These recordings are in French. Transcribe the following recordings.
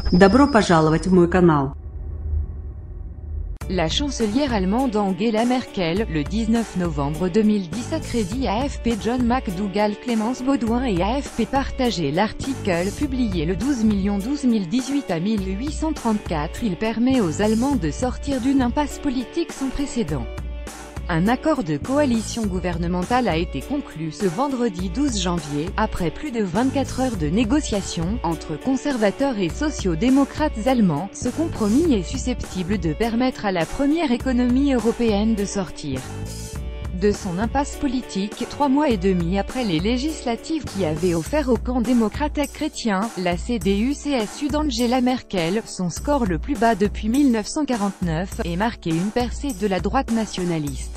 Добро пожаловать в мой канал. La chancelière allemande Angela Merkel, le 19 novembre 2010 a crédit AFP John McDougall, Clémence Baudouin et AFP partagé l'article publié le 12/12/2018 à 1834. Il permet aux Allemands de sortir d'une impasse politique sans précédent. Un accord de coalition gouvernementale a été conclu ce vendredi 12 janvier, après plus de 24 heures de négociations, entre conservateurs et sociaux-démocrates allemands. Ce compromis est susceptible de permettre à la première économie européenne de sortir de son impasse politique, 3 mois et demi après les législatives qui avaient offert au camp démocrate et chrétien, la CDU-CSU d'Angela Merkel, son score le plus bas depuis 1949, et marqué une percée de la droite nationaliste.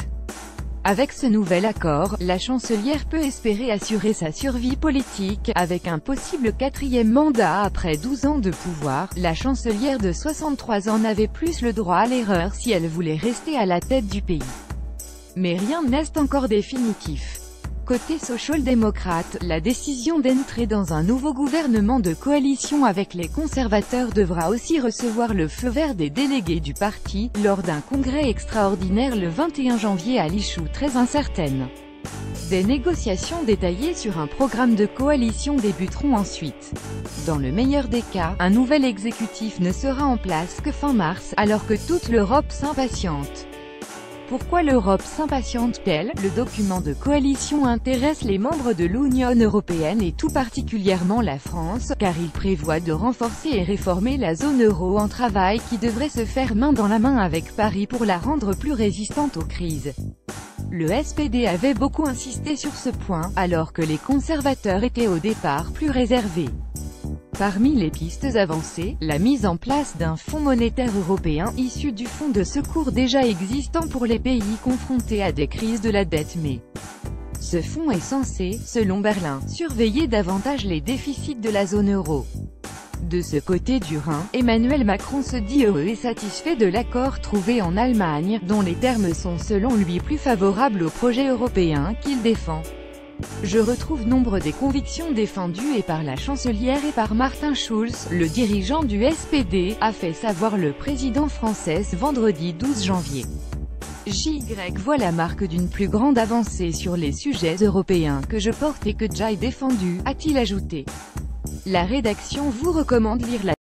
Avec ce nouvel accord, la chancelière peut espérer assurer sa survie politique, avec un possible 4e mandat après 12 ans de pouvoir. La chancelière de 63 ans n'avait plus le droit à l'erreur si elle voulait rester à la tête du pays. Mais rien n'est encore définitif. Côté social-démocrate, la décision d'entrer dans un nouveau gouvernement de coalition avec les conservateurs devra aussi recevoir le feu vert des délégués du parti, lors d'un congrès extraordinaire le 21 janvier à Lichou, très incertaine. Des négociations détaillées sur un programme de coalition débuteront ensuite. Dans le meilleur des cas, un nouvel exécutif ne sera en place que fin mars, alors que toute l'Europe s'impatiente. Pourquoi l'Europe s'impatiente-t-elle? Le document de coalition intéresse les membres de l'Union européenne et tout particulièrement la France, car il prévoit de renforcer et réformer la zone euro, en travail qui devrait se faire main dans la main avec Paris pour la rendre plus résistante aux crises. Le SPD avait beaucoup insisté sur ce point, alors que les conservateurs étaient au départ plus réservés. Parmi les pistes avancées, la mise en place d'un fonds monétaire européen, issu du fonds de secours déjà existant pour les pays confrontés à des crises de la dette. Mais ce fonds est censé, selon Berlin, surveiller davantage les déficits de la zone euro. De ce côté du Rhin, Emmanuel Macron se dit heureux et satisfait de l'accord trouvé en Allemagne, dont les termes sont selon lui plus favorables au projet européen qu'il défend. Je retrouve nombre des convictions défendues et par la chancelière et par Martin Schulz, le dirigeant du SPD, a fait savoir le président français ce vendredi 12 janvier. JY voit la marque d'une plus grande avancée sur les sujets européens que je porte et que j'ai défendu, a-t-il ajouté. La rédaction vous recommande lire la